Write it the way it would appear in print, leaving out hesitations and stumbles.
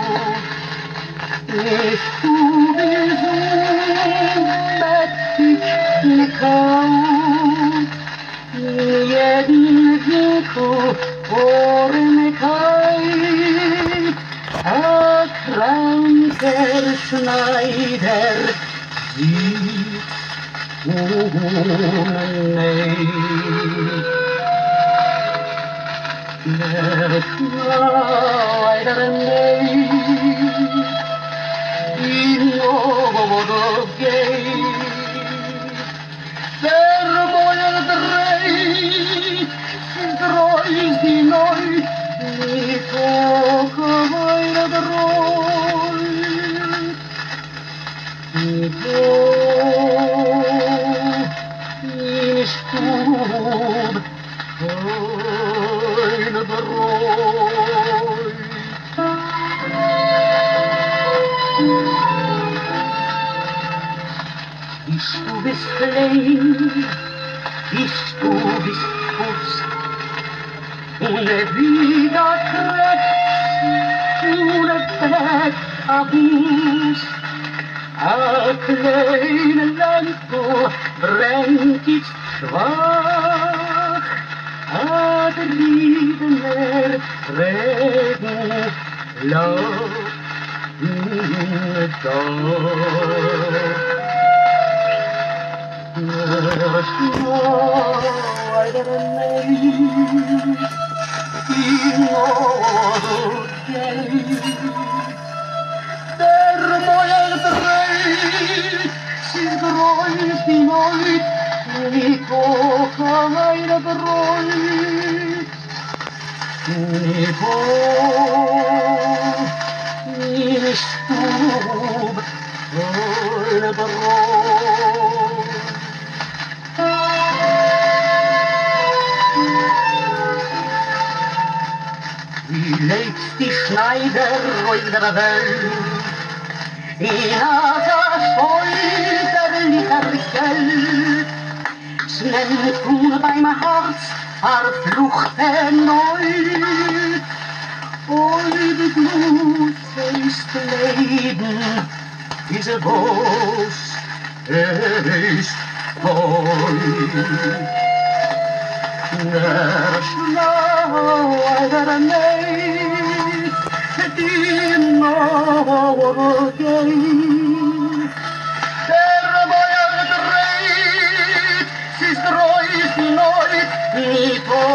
Nicht du bist unbedingt ne Kaut, jeden Winkel vorne kalt, a kranker Schneider sieht ohne Neid. Der Schneider neid, in Odo geht, der Boyer dreht, dreut die Neu, mit Hochweiler dreut, mit Hoch in Stub, eine Dreut. Du bist klein, du bist groß, ohne wieder Kraft, ohne Fett Abus. A kleine Lampe brennt jetzt schwach, a driebener Regen läuft da. Der Schneider neid, in Odo geht, der Boyer dreht, sich dreut die Neut, mit Hochweiler dreut, mit Hoch in Stub, eine Dreut. Wie lebt die Schneider auf der Welt, in einer scheuterlicher Geld, schnell tun beim Herz verflucht erneut. Oi, wie Blut ist Leben, diese Boss ist heut. Der Schneider neid, in Odo geht, der Boyer dreht, sich dreut die Neut, mit